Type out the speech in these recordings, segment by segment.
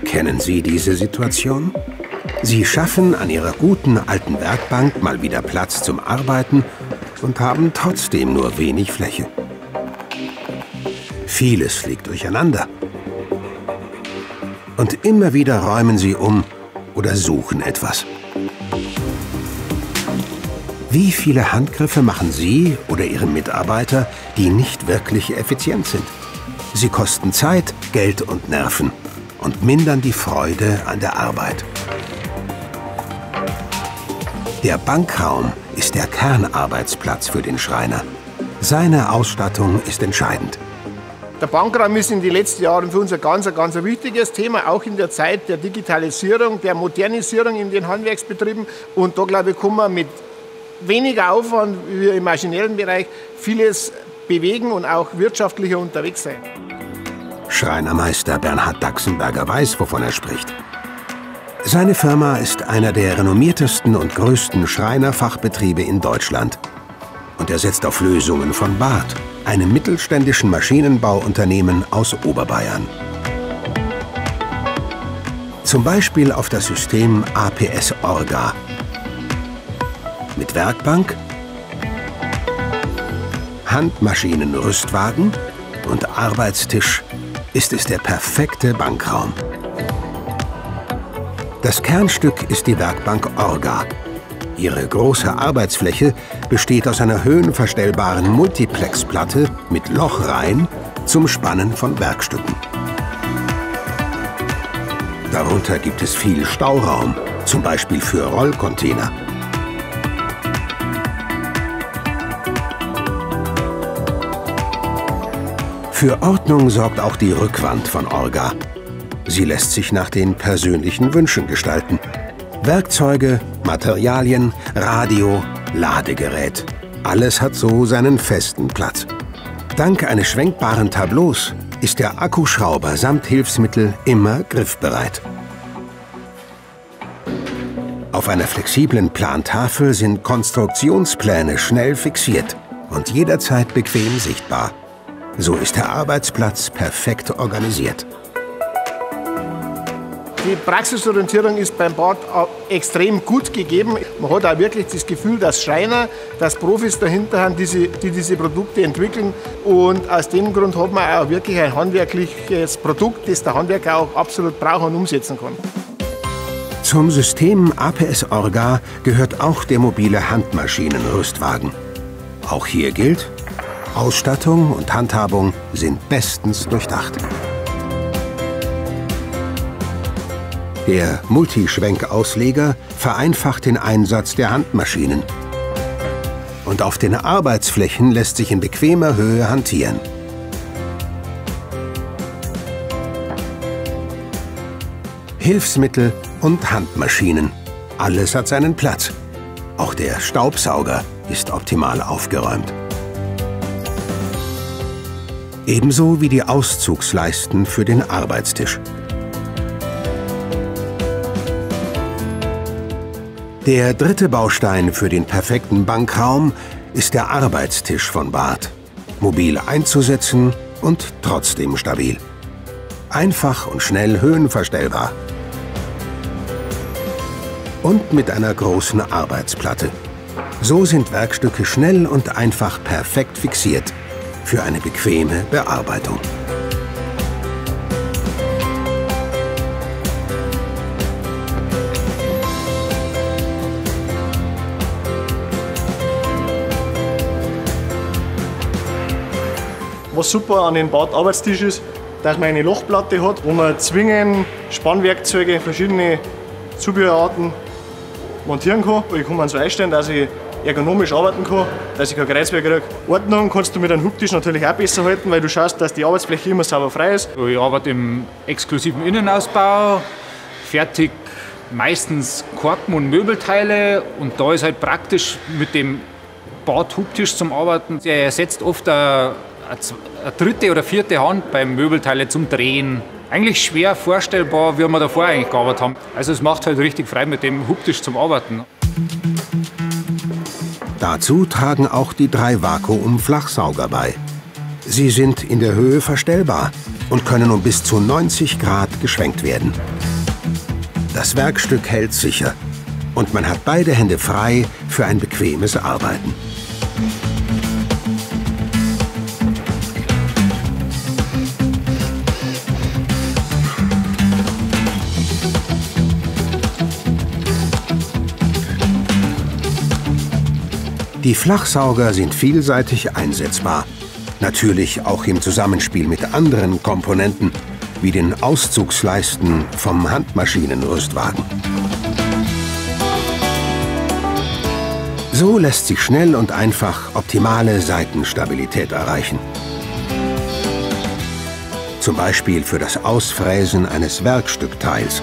Kennen Sie diese Situation? Sie schaffen an Ihrer guten alten Werkbank mal wieder Platz zum Arbeiten und haben trotzdem nur wenig Fläche. Vieles liegt durcheinander. Und immer wieder räumen Sie um oder suchen etwas. Wie viele Handgriffe machen Sie oder Ihre Mitarbeiter, die nicht wirklich effizient sind? Sie kosten Zeit, Geld und Nerven und mindern die Freude an der Arbeit. Der Bankraum ist der Kernarbeitsplatz für den Schreiner. Seine Ausstattung ist entscheidend. Der Bankraum ist in den letzten Jahren für uns ein ganz wichtiges Thema, auch in der Zeit der Digitalisierung, der Modernisierung in den Handwerksbetrieben. Und da, glaube ich, kann man mit weniger Aufwand wie im maschinellen Bereich vieles bewegen und auch wirtschaftlicher unterwegs sein. Schreinermeister Bernhard Daxenberger weiß, wovon er spricht. Seine Firma ist einer der renommiertesten und größten Schreinerfachbetriebe in Deutschland. Und er setzt auf Lösungen von Barth, einem mittelständischen Maschinenbauunternehmen aus Oberbayern. Zum Beispiel auf das System APS Orga. Mit Werkbank, Handmaschinenrüstwagen und Arbeitstisch ist es der perfekte Bankraum. Das Kernstück ist die Werkbank Orga. Ihre große Arbeitsfläche besteht aus einer höhenverstellbaren Multiplexplatte mit Lochreihen zum Spannen von Werkstücken. Darunter gibt es viel Stauraum, zum Beispiel für Rollcontainer. Für Ordnung sorgt auch die Rückwand von Orga. Sie lässt sich nach den persönlichen Wünschen gestalten. Werkzeuge, Materialien, Radio, Ladegerät. Alles hat so seinen festen Platz. Dank eines schwenkbaren Tableaus ist der Akkuschrauber samt Hilfsmittel immer griffbereit. Auf einer flexiblen Plantafel sind Konstruktionspläne schnell fixiert und jederzeit bequem sichtbar. So ist der Arbeitsplatz perfekt organisiert. Die Praxisorientierung ist beim Barth extrem gut gegeben. Man hat auch wirklich das Gefühl, dass Schreiner, dass Profis dahinter haben, die diese Produkte entwickeln. Und aus dem Grund hat man auch wirklich ein handwerkliches Produkt, das der Handwerker auch absolut braucht und umsetzen kann. Zum System APS Orga gehört auch der mobile Handmaschinenrüstwagen. Auch hier gilt: Ausstattung und Handhabung sind bestens durchdacht. Der Multischwenkausleger vereinfacht den Einsatz der Handmaschinen. Und auf den Arbeitsflächen lässt sich in bequemer Höhe hantieren. Hilfsmittel und Handmaschinen. Alles hat seinen Platz. Auch der Staubsauger ist optimal aufgeräumt. Ebenso wie die Auszugsleisten für den Arbeitstisch. Der dritte Baustein für den perfekten Bankraum ist der Arbeitstisch von Barth. Mobil einzusetzen und trotzdem stabil. Einfach und schnell höhenverstellbar. Und mit einer großen Arbeitsplatte. So sind Werkstücke schnell und einfach perfekt fixiert für eine bequeme Bearbeitung. Was super an dem Barth-Arbeitstisch ist, dass man eine Lochplatte hat, wo man Zwingen, Spannwerkzeuge, verschiedene Zubehörarten montieren kann. Ich kann mir so einstellen, dass ich ergonomisch arbeiten kann, dass ich kein Kreuzwerk kriege. Ordnung kannst du mit einem Hubtisch natürlich auch besser halten, weil du schaust, dass die Arbeitsfläche immer sauber frei ist. Ich arbeite im exklusiven Innenausbau, fertig meistens Korken und Möbelteile, und da ist halt praktisch mit dem Barth-Hubtisch zum Arbeiten. Der ersetzt oft eine dritte oder vierte Hand beim Möbelteile zum Drehen. Eigentlich schwer vorstellbar, wie wir davor eigentlich gearbeitet haben. Also es macht halt richtig frei, mit dem Hubtisch zum Arbeiten. Dazu tragen auch die 3 Vakuum-Flachsauger bei. Sie sind in der Höhe verstellbar und können um bis zu 90 Grad geschwenkt werden. Das Werkstück hält sicher und man hat beide Hände frei für ein bequemes Arbeiten. Die Flachsauger sind vielseitig einsetzbar, natürlich auch im Zusammenspiel mit anderen Komponenten, wie den Auszugsleisten vom Handmaschinenrüstwagen. So lässt sich schnell und einfach optimale Seitenstabilität erreichen. Zum Beispiel für das Ausfräsen eines Werkstückteils.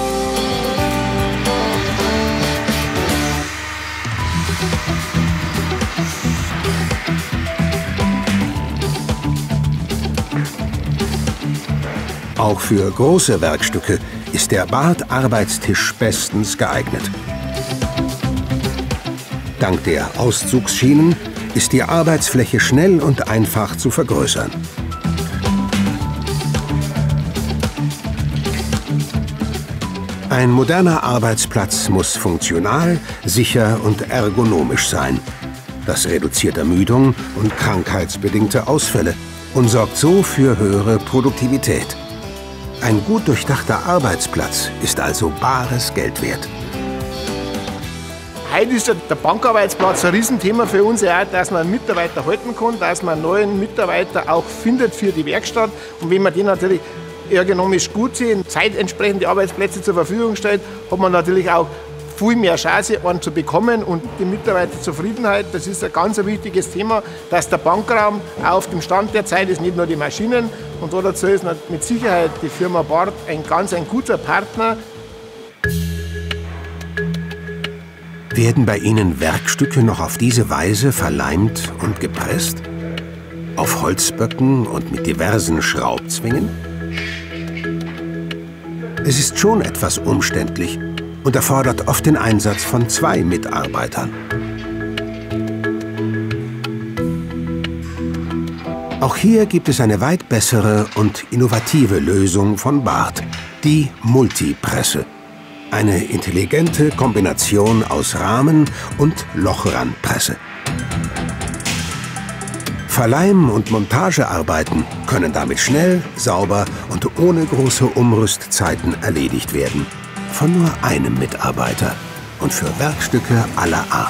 Auch für große Werkstücke ist der Barth-Arbeitstisch bestens geeignet. Dank der Auszugsschienen ist die Arbeitsfläche schnell und einfach zu vergrößern. Ein moderner Arbeitsplatz muss funktional, sicher und ergonomisch sein. Das reduziert Ermüdung und krankheitsbedingte Ausfälle und sorgt so für höhere Produktivität. Ein gut durchdachter Arbeitsplatz ist also bares Geld wert. Heute ist der Bankarbeitsplatz ein Riesenthema für uns, dass man Mitarbeiter halten kann, dass man neuen Mitarbeiter auch findet für die Werkstatt. Und wenn man die natürlich ergonomisch gut sehen, zeitentsprechende Arbeitsplätze zur Verfügung stellt, hat man natürlich auch viel mehr Chance, einen zu bekommen. Und die Mitarbeiterzufriedenheit, das ist ein ganz wichtiges Thema, dass der Bankraum auf dem Stand der Zeit ist, nicht nur die Maschinen. Und dazu ist mit Sicherheit die Firma Barth ein guter Partner. Werden bei Ihnen Werkstücke noch auf diese Weise verleimt und gepresst? Auf Holzböcken und mit diversen Schraubzwingen? Es ist schon etwas umständlich und erfordert oft den Einsatz von 2 Mitarbeitern. Auch hier gibt es eine weit bessere und innovative Lösung von Barth, die Multipresse. Eine intelligente Kombination aus Rahmen- und Lochrandpresse. Verleim- und Montagearbeiten können damit schnell, sauber und ohne große Umrüstzeiten erledigt werden. Von nur einem Mitarbeiter und für Werkstücke aller Art.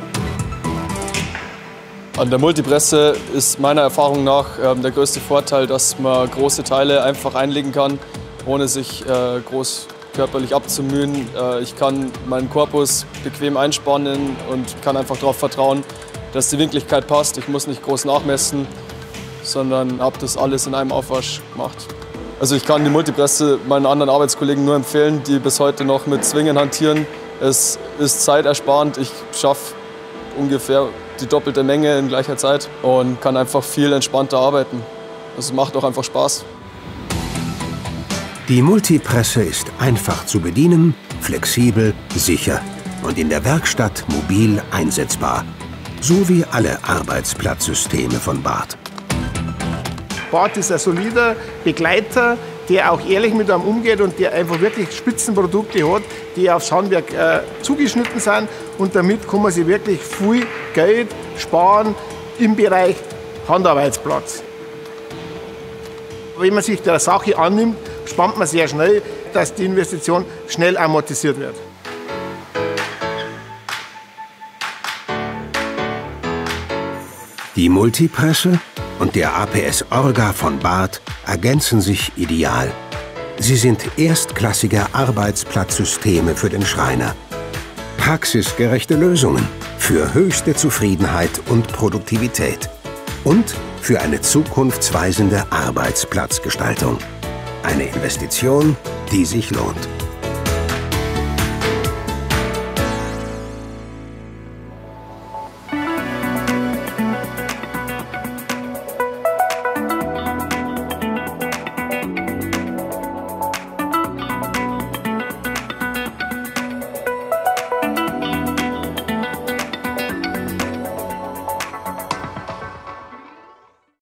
An der Multipresse ist meiner Erfahrung nach der größte Vorteil, dass man große Teile einfach einlegen kann, ohne sich groß körperlich abzumühen. Ich kann meinen Korpus bequem einspannen und kann einfach darauf vertrauen, dass die Winkligkeit passt. Ich muss nicht groß nachmessen, sondern habe das alles in einem Aufwasch gemacht. Also ich kann die Multipresse meinen anderen Arbeitskollegen nur empfehlen, die bis heute noch mit Zwingen hantieren. Es ist zeitersparend. Ich schaffe ungefähr die doppelte Menge in gleicher Zeit und kann einfach viel entspannter arbeiten. Es macht auch einfach Spaß. Die Multipresse ist einfach zu bedienen, flexibel, sicher und in der Werkstatt mobil einsetzbar. So wie alle Arbeitsplatzsysteme von Barth. Barth ist ein solider Begleiter, der auch ehrlich mit einem umgeht und der einfach wirklich Spitzenprodukte hat, die aufs Handwerk zugeschnitten sind. Und damit kann man sich wirklich viel Geld sparen im Bereich Handarbeitsplatz. Wenn man sich der Sache annimmt, spannt man sehr schnell, dass die Investition schnell amortisiert wird. Die Multipresse und der APS Orga von Barth ergänzen sich ideal. Sie sind erstklassige Arbeitsplatzsysteme für den Schreiner. Praxisgerechte Lösungen für höchste Zufriedenheit und Produktivität. Und für eine zukunftsweisende Arbeitsplatzgestaltung. Eine Investition, die sich lohnt.